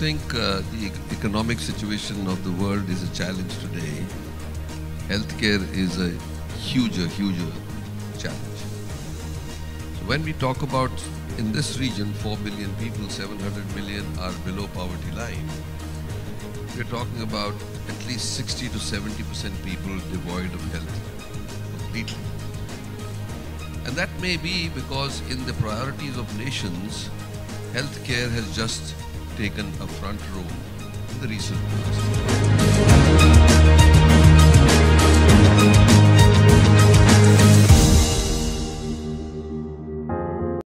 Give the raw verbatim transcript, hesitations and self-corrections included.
think uh, the e- economic situation of the world is a challenge today. Healthcare is a huge, huge challenge. So when we talk about in this region, four billion people, seven hundred million are below poverty line. We're talking about at least sixty to seventy percent people devoid of health completely. And that may be because in the priorities of nations, healthcare has just taken a front row in the recent past.